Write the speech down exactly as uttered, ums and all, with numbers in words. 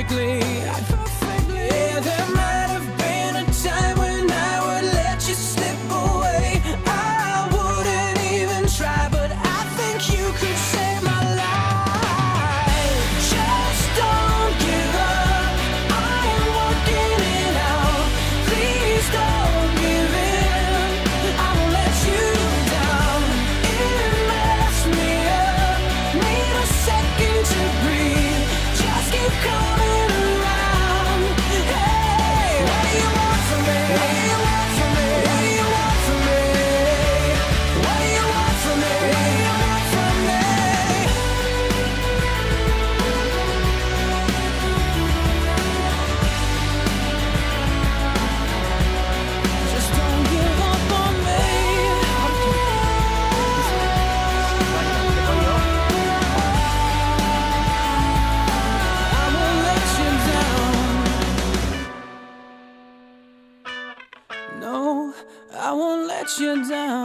perfectly. Yeah, there might have been a time when I would let you slip away. I wouldn't even try, but I think you could save my life. Just don't give up, I am working it out. Please don't give in, I won't let you down. It messed me up, need a second to breathe. Just keep coming around. Hey, what do you want from me? What do you want from me? What do you want from me? What do you want from me? What do you want from me? Just don't give up on me. I won't let you down. No, I won't let you down.